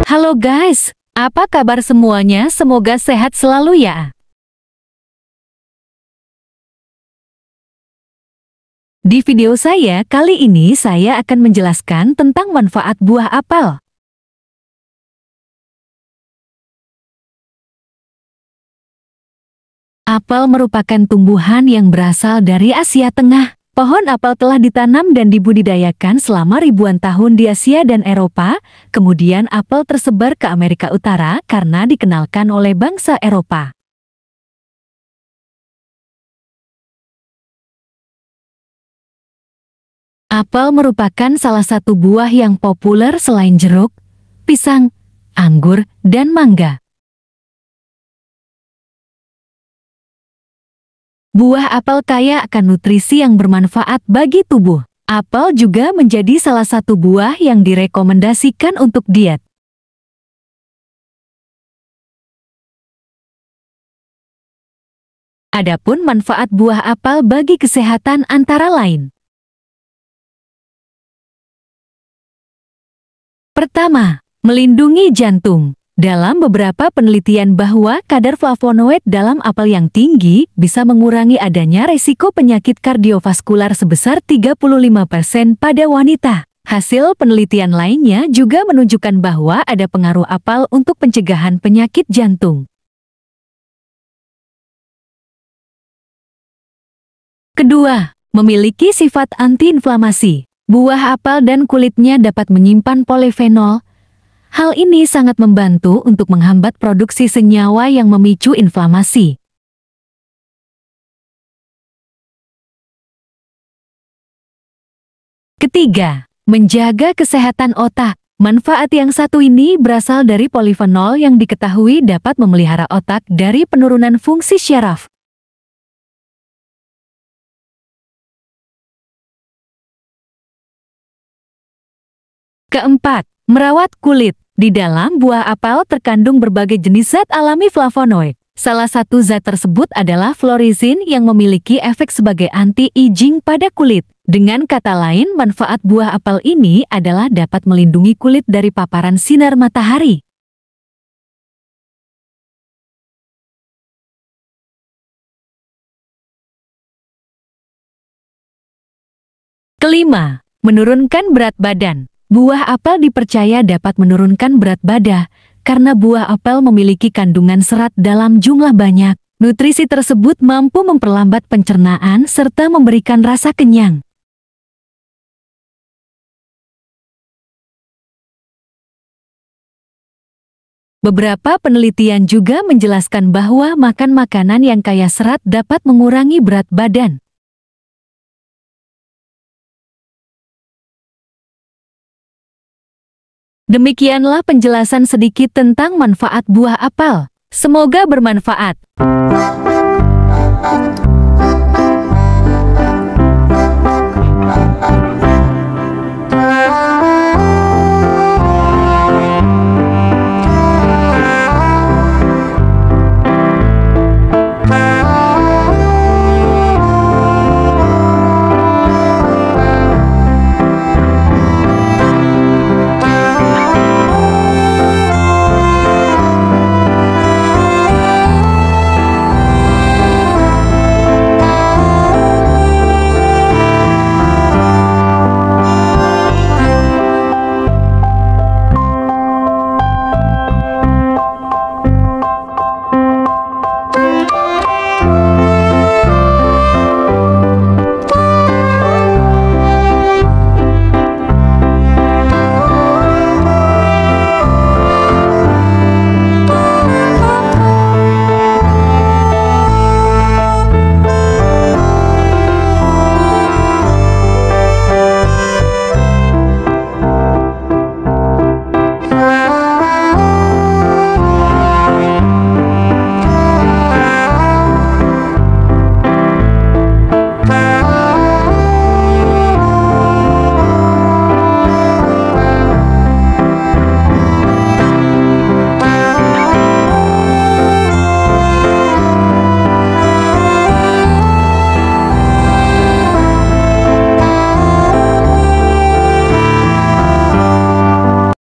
Halo guys, apa kabar semuanya? Semoga sehat selalu ya. Di video saya kali ini saya akan menjelaskan tentang manfaat buah apel. Apel merupakan tumbuhan yang berasal dari Asia Tengah. Pohon apel telah ditanam dan dibudidayakan selama ribuan tahun di Asia dan Eropa. Kemudian apel tersebar ke Amerika Utara karena dikenalkan oleh bangsa Eropa. Apel merupakan salah satu buah yang populer selain jeruk, pisang, anggur, dan mangga. Buah apel kaya akan nutrisi yang bermanfaat bagi tubuh. Apel juga menjadi salah satu buah yang direkomendasikan untuk diet. Adapun manfaat buah apel bagi kesehatan antara lain. Pertama, melindungi jantung. Dalam beberapa penelitian bahwa kadar flavonoid dalam apel yang tinggi bisa mengurangi adanya resiko penyakit kardiovaskular sebesar 35% pada wanita. Hasil penelitian lainnya juga menunjukkan bahwa ada pengaruh apel untuk pencegahan penyakit jantung. Kedua, memiliki sifat antiinflamasi. Buah apel dan kulitnya dapat menyimpan polifenol. Hal ini sangat membantu untuk menghambat produksi senyawa yang memicu inflamasi. Ketiga, menjaga kesehatan otak. Manfaat yang satu ini berasal dari polifenol yang diketahui dapat memelihara otak dari penurunan fungsi syaraf. Keempat, merawat kulit. Di dalam buah apel terkandung berbagai jenis zat alami flavonoid. Salah satu zat tersebut adalah fluorizin yang memiliki efek sebagai anti-aging pada kulit. Dengan kata lain, manfaat buah apel ini adalah dapat melindungi kulit dari paparan sinar matahari. Kelima, menurunkan berat badan. Buah apel dipercaya dapat menurunkan berat badan karena buah apel memiliki kandungan serat dalam jumlah banyak. Nutrisi tersebut mampu memperlambat pencernaan serta memberikan rasa kenyang. Beberapa penelitian juga menjelaskan bahwa makan makanan yang kaya serat dapat mengurangi berat badan. Demikianlah penjelasan sedikit tentang manfaat buah apel. Semoga bermanfaat.